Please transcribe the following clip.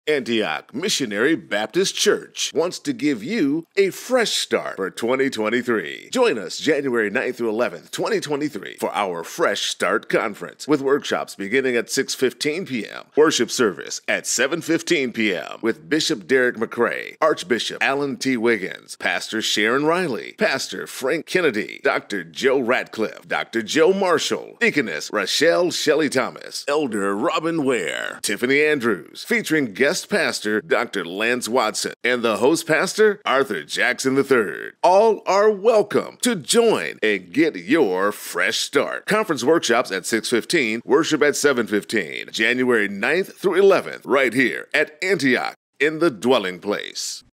Antioch Missionary Baptist Church wants to give you a fresh start for 2023. Join us January 9th through 11th, 2023 for our Fresh Start Conference with workshops beginning at 6:15 p.m., worship service at 7:15 p.m. with Bishop Derek McCrae, Archbishop Alan T. Wiggins, Pastor Sharon Riley, Pastor Frank Kennedy, Dr. Joe Ratcliffe, Dr. Joe Marshall, Deaconess Rochelle Shelley Thomas, Elder Robin Ware, Tiffany Andrews, featuring guest pastor Dr. Lance Watson, and the host pastor Arthur Jackson III. All are welcome to join and get your fresh start. Conference workshops at 6:15, worship at 7:15, January 9th through 11th, right here at Antioch in the Dwelling Place.